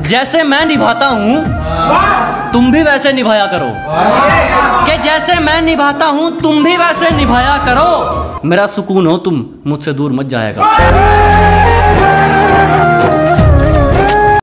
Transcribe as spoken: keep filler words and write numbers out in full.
जैसे मैं निभाता हूँ तुम भी वैसे निभाया करो, कि जैसे मैं निभाता हूँ तुम भी वैसे निभाया करो। मेरा सुकून हो तुम, मुझसे दूर मत जाया करो।